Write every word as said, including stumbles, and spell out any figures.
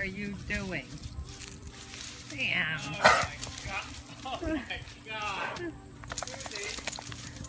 are you doing? Sam. Oh my god. Oh my god. Susie.